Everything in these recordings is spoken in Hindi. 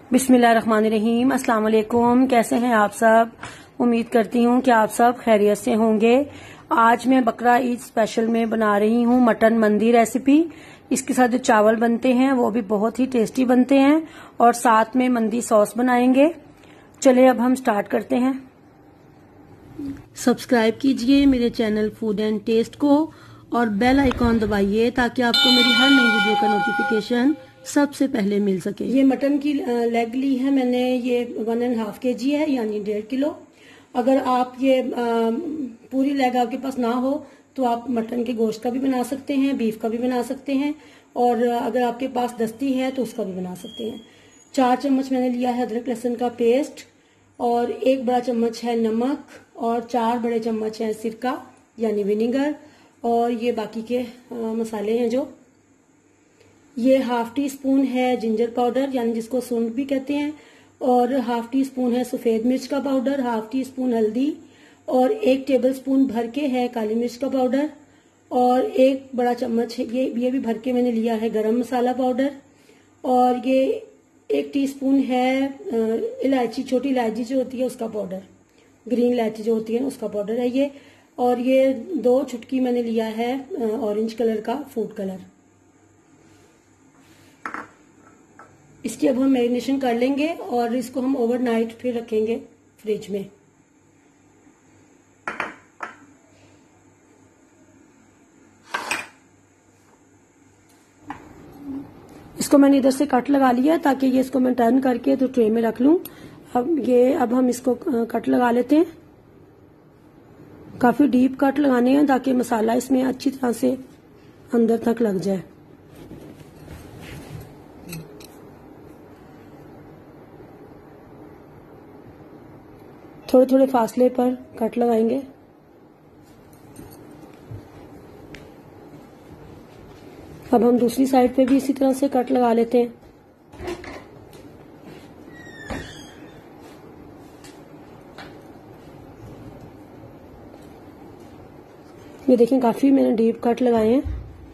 बिस्मिल्लाहिर्रहमानिर्रहीम। अस्सलाम वालेकुम। कैसे हैं आप सब? उम्मीद करती हूँ कि आप सब खैरियत से होंगे। आज मैं बकरा ईद स्पेशल में बना रही हूँ मटन मंदी रेसिपी। इसके साथ जो चावल बनते हैं वो भी बहुत ही टेस्टी बनते हैं और साथ में मंदी सॉस बनाएंगे। चले अब हम स्टार्ट करते हैं। सब्सक्राइब कीजिए मेरे चैनल फूड एंड टेस्ट को और बेल आइकॉन दबाइए ताकि आपको मेरी हर नई वीडियो का नोटिफिकेशन सबसे पहले मिल सके। ये मटन की लेग ली है मैंने, ये 1.5 kg है यानी 1.5 किलो। अगर आप ये पूरी लेग आपके पास ना हो तो आप मटन के गोश्त का भी बना सकते हैं, बीफ का भी बना सकते हैं और अगर आपके पास दस्ती है तो उसका भी बना सकते हैं। 4 चम्मच मैंने लिया है अदरक लहसुन का पेस्ट और 1 बड़ा चम्मच है नमक और 4 बड़े चम्मच है सिरका यानी विनेगर और ये बाकी के मसाले हैं जो ये 1/2 टीस्पून है जिंजर पाउडर यानी जिसको सूंड भी कहते हैं और 1/2 टीस्पून है सफेद मिर्च का पाउडर, 1/2 टीस्पून हल्दी और 1 टेबलस्पून भर के है काली मिर्च का पाउडर और 1 बड़ा चम्मच ये भी भर के मैंने लिया है गरम मसाला पाउडर और ये 1 टीस्पून है इलायची, छोटी इलायची जो होती है उसका पाउडर, ग्रीन इलायची जो होती है उसका पाउडर है ये। और ये 2 चुटकी मैंने लिया है ऑरेंज कलर का फूड कलर। इसकी अब हम मैरिनेशन कर लेंगे और इसको हम ओवरनाइट फिर रखेंगे फ्रिज में। इसको मैंने इधर से कट लगा लिया ताकि ये इसको मैं टर्न करके तो ट्रे में रख लूं। अब हम इसको कट लगा लेते हैं। काफी डीप कट लगाने हैं ताकि मसाला इसमें अच्छी तरह से अंदर तक लग जाए। थोड़े थोड़े फासले पर कट लगाएंगे। अब हम दूसरी साइड पे भी इसी तरह से कट लगा लेते हैं। ये देखें काफी मैंने डीप कट लगाए हैं।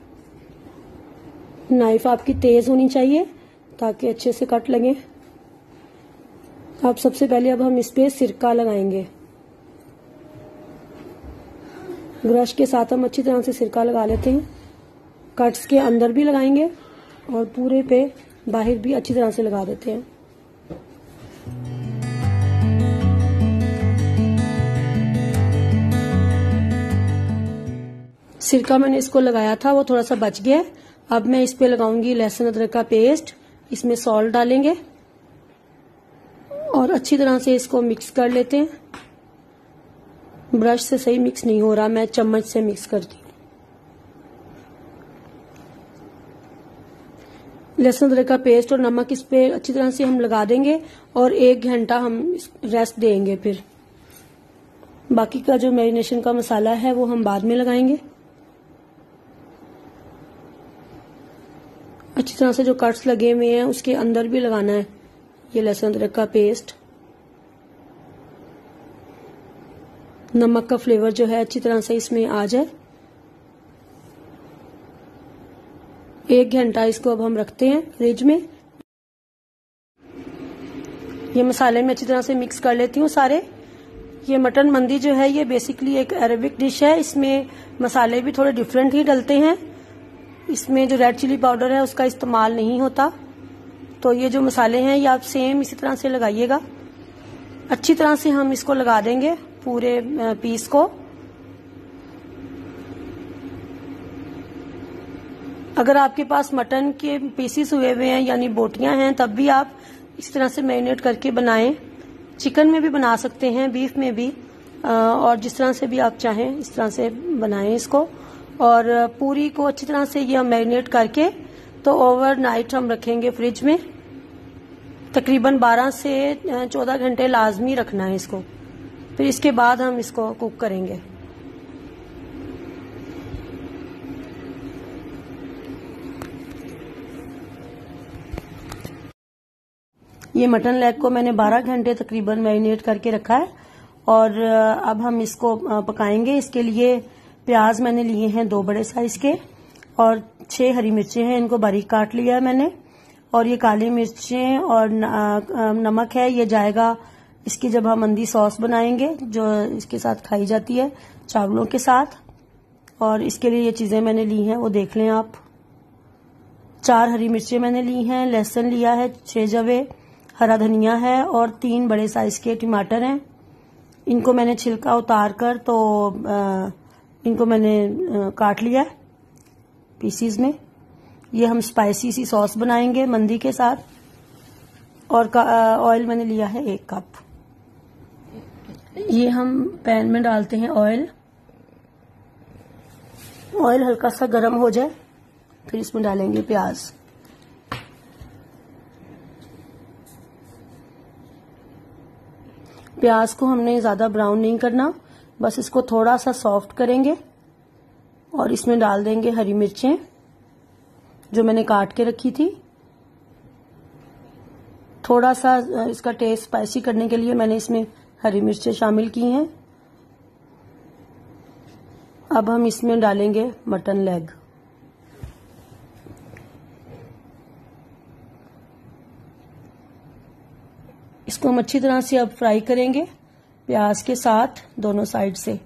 नाइफ आपकी तेज होनी चाहिए ताकि अच्छे से कट लगे। अब सबसे पहले अब हम इस पे सिरका लगाएंगे। ब्रश के साथ हम अच्छी तरह से सिरका लगा लेते हैं। कट्स के अंदर भी लगाएंगे और पूरे पे बाहर भी अच्छी तरह से लगा देते हैं। सिरका मैंने इसको लगाया था वो थोड़ा सा बच गया। अब मैं इस पे लगाऊंगी लहसुन अदरक का पेस्ट। इसमें सॉल्ट डालेंगे और अच्छी तरह से इसको मिक्स कर लेते हैं। ब्रश से सही मिक्स नहीं हो रहा, मैं चम्मच से मिक्स करती हूँ। लहसुन अदरक का पेस्ट और नमक इस पे अच्छी तरह से हम लगा देंगे और 1 घंटा हम रेस्ट देंगे। फिर बाकी का जो मैरिनेशन का मसाला है वो हम बाद में लगाएंगे। अच्छी तरह से जो कट्स लगे हुए हैं उसके अंदर भी लगाना है ये लहसुन अदरक का पेस्ट। नमक का फ्लेवर जो है अच्छी तरह से इसमें आ जाए। 1 घंटा इसको अब हम रखते हैं फ्रिज में। ये मसाले में अच्छी तरह से मिक्स कर लेती हूँ सारे। ये मटन मंदी जो है ये बेसिकली एक अरेबिक डिश है। इसमें मसाले भी थोड़े डिफरेंट ही डलते हैं। इसमें जो रेड चिली पाउडर है उसका इस्तेमाल नहीं होता। तो ये जो मसाले हैं ये आप सेम इसी तरह से लगाइएगा। अच्छी तरह से हम इसको लगा देंगे पूरे पीस को। अगर आपके पास मटन के पीसेस हुए हुए हैं यानी बोटियां हैं तब भी आप इस तरह से मैरिनेट करके बनाएं। चिकन में भी बना सकते हैं, बीफ में भी, और जिस तरह से भी आप चाहें इस तरह से बनाएं इसको। और पूरी को अच्छी तरह से ये हम मैरिनेट करके तो ओवरनाइट हम रखेंगे फ्रिज में। तकरीबन 12 से 14 घंटे लाजमी रखना है इसको। फिर इसके बाद हम इसको कुक करेंगे। ये मटन लेग को मैंने 12 घंटे तकरीबन मैरिनेट करके रखा है और अब हम इसको पकाएंगे। इसके लिए प्याज मैंने लिए हैं 2 बड़े साइज के और 6 हरी मिर्चें हैं, इनको बारीक काट लिया है मैंने। और ये काली मिर्चें और नमक है, ये जाएगा इसकी जब हम मंदी सॉस बनाएंगे जो इसके साथ खाई जाती है चावलों के साथ। और इसके लिए ये चीजें मैंने ली हैं वो देख लें आप। 4 हरी मिर्चें मैंने ली हैं, लहसुन लिया है 6 जवे, हरा धनिया है और 3 बड़े साइज के टमाटर हैं। इनको मैंने छिलका उतार कर तो इनको मैंने काट लिया है पीसीज में। ये हम स्पाइसी सी सॉस बनाएंगे मंदी के साथ। और ऑयल मैंने लिया है 1 कप। ये हम पैन में डालते हैं ऑयल। ऑयल हल्का सा गर्म हो जाए फिर इसमें डालेंगे प्याज। प्याज को हमने ज्यादा ब्राउन नहीं करना, बस इसको थोड़ा सा सॉफ्ट करेंगे और इसमें डाल देंगे हरी मिर्चें जो मैंने काट के रखी थी। थोड़ा सा इसका टेस्ट स्पाइसी करने के लिए मैंने इसमें हरी मिर्चें शामिल की हैं। अब हम इसमें डालेंगे मटन लेग। इसको हम अच्छी तरह से अब फ्राई करेंगे प्याज के साथ दोनों साइड से।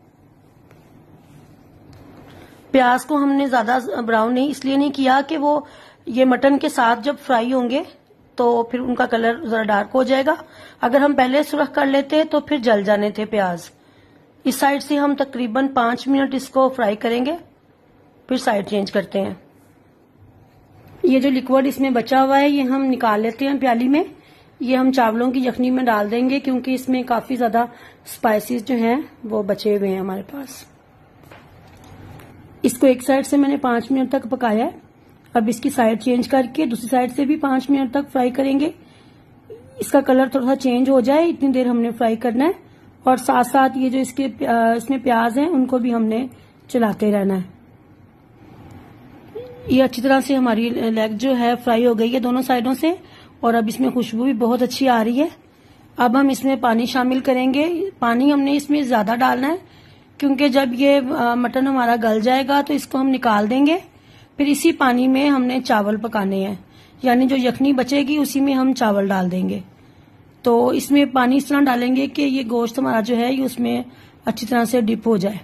प्याज को हमने ज्यादा ब्राउन नहीं इसलिए नहीं किया कि वो ये मटन के साथ जब फ्राई होंगे तो फिर उनका कलर जरा डार्क हो जाएगा। अगर हम पहले सुरख कर लेते तो फिर जल जाने थे प्याज। इस साइड से हम तकरीबन 5 मिनट इसको फ्राई करेंगे फिर साइड चेंज करते हैं। ये जो लिक्विड इसमें बचा हुआ है ये हम निकाल लेते हैं प्याली में। ये हम चावलों की यखनी में डाल देंगे क्योंकि इसमें काफी ज्यादा स्पाइसेस जो हैं वो बचे हुए हैं हमारे पास। इसको एक साइड से मैंने 5 मिनट तक पकाया है। अब इसकी साइड चेंज करके दूसरी साइड से भी 5 मिनट तक फ्राई करेंगे। इसका कलर थोड़ा सा चेंज हो जाए इतनी देर हमने फ्राई करना है। और साथ साथ ये जो इसमें प्याज हैं उनको भी हमने चलाते रहना है। ये अच्छी तरह से हमारी लेग जो है फ्राई हो गई है दोनों साइडों से और अब इसमें खुशबू भी बहुत अच्छी आ रही है। अब हम इसमें पानी शामिल करेंगे। पानी हमने इसमें ज्यादा डालना है क्योंकि जब ये मटन हमारा गल जाएगा तो इसको हम निकाल देंगे। फिर इसी पानी में हमने चावल पकाने हैं, यानी जो यखनी बचेगी उसी में हम चावल डाल देंगे। तो इसमें पानी इस तरह डालेंगे कि ये गोश्त हमारा जो है ये उसमें अच्छी तरह से डिप हो जाए।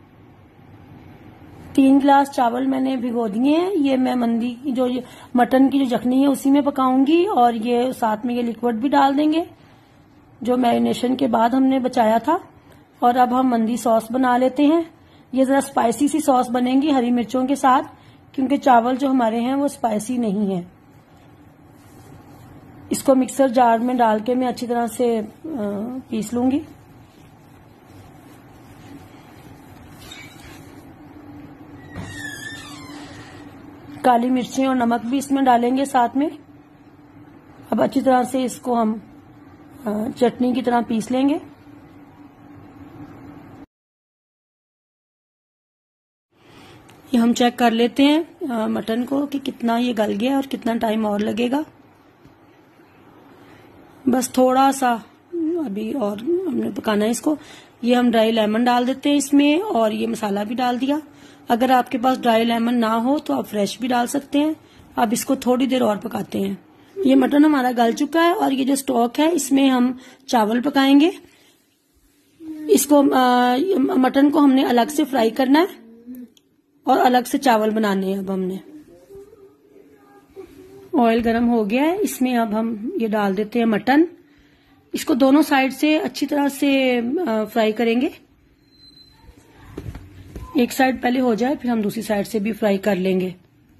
3 गिलास चावल मैंने भिगो दिए हैं। ये मैं मंदी की जो मटन की जो यखनी है उसी में पकाऊंगी और ये साथ में ये लिक्विड भी डाल देंगे जो मैरिनेशन के बाद हमने बचाया था। और अब हम मंदी सॉस बना लेते हैं। ये जरा स्पाइसी सी सॉस बनेगी हरी मिर्चों के साथ क्योंकि चावल जो हमारे हैं वो स्पाइसी नहीं है। इसको मिक्सर जार में डाल के मैं अच्छी तरह से पीस लूंगी। काली मिर्चें और नमक भी इसमें डालेंगे साथ में। अब अच्छी तरह से इसको हम चटनी की तरह पीस लेंगे। ये हम चेक कर लेते हैं मटन को कि कितना ये गल गया और कितना टाइम और लगेगा। बस थोड़ा सा अभी और हमने पकाना है इसको। ये हम ड्राई लेमन डाल देते हैं इसमें और ये मसाला भी डाल दिया। अगर आपके पास ड्राई लेमन ना हो तो आप फ्रेश भी डाल सकते हैं। अब इसको थोड़ी देर और पकाते हैं। ये मटन हमारा गल चुका है और ये जो स्टॉक है इसमें हम चावल पकाएंगे। इसको मटन को हमने अलग से फ्राई करना है और अलग से चावल बनाने हैं। अब हमने ऑयल गर्म हो गया है, इसमें अब हम ये डाल देते हैं मटन। इसको दोनों साइड से अच्छी तरह से फ्राई करेंगे। एक साइड पहले हो जाए फिर हम दूसरी साइड से भी फ्राई कर लेंगे।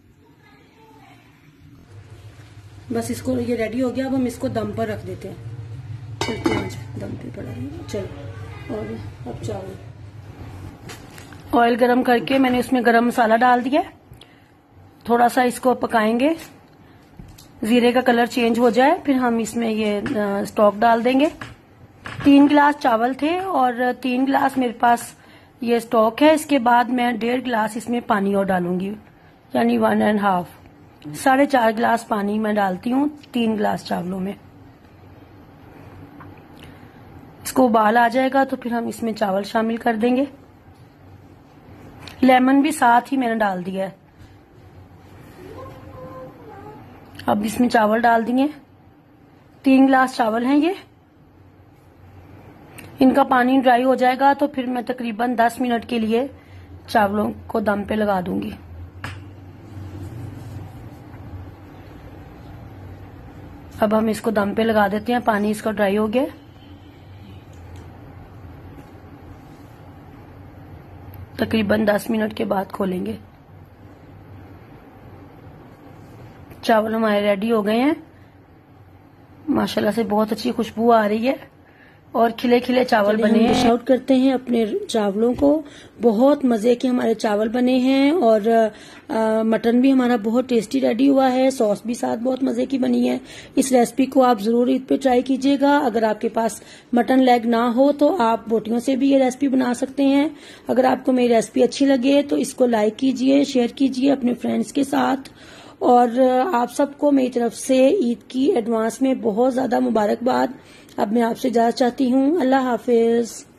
बस इसको ये रेडी हो गया। अब हम इसको दम पर रख देते हैं। दम पे पड़ा है। चलो और अब चावल ऑयल गरम करके मैंने उसमें गरम मसाला डाल दिया। थोड़ा सा इसको पकाएंगे, जीरे का कलर चेंज हो जाए फिर हम इसमें ये स्टॉक डाल देंगे। 3 गिलास चावल थे और 3 गिलास मेरे पास ये स्टॉक है। इसके बाद मैं 1.5 गिलास इसमें पानी और डालूंगी, यानी 1.5। 4.5 गिलास पानी मैं डालती हूँ 3 गिलास चावलों में। इसको उबाल आ जाएगा तो फिर हम इसमें चावल शामिल कर देंगे। लेमन भी साथ ही मैंने डाल दिया है। अब इसमें चावल डाल दिए, 3 गिलास चावल हैं ये। इनका पानी ड्राई हो जाएगा तो फिर मैं तकरीबन 10 मिनट के लिए चावलों को दम पे लगा दूंगी। अब हम इसको दम पे लगा देते हैं, पानी इसका ड्राई हो गया। तकरीबन 10 मिनट के बाद खोलेंगे। चावल हमारे रेडी हो गए हैं, माशाल्लाह से बहुत अच्छी खुशबू आ रही है और खिले खिले चावल बने हैं। डिश आउट करते हैं अपने चावलों को। बहुत मजे के हमारे चावल बने हैं और मटन भी हमारा बहुत टेस्टी रेडी हुआ है। सॉस भी साथ बहुत मजे की बनी है। इस रेसिपी को आप जरूर ईद पे ट्राई कीजिएगा। अगर आपके पास मटन लेग ना हो तो आप बोटियों से भी ये रेसिपी बना सकते हैं। अगर आपको मेरी रेसिपी अच्छी लगे तो इसको लाइक कीजिए, शेयर कीजिए अपने फ्रेंड्स के साथ। और आप सबको मेरी तरफ से ईद की एडवांस में बहुत ज्यादा मुबारकबाद। अब मैं आपसे इजाजत चाहती हूँ। अल्लाह हाफिज।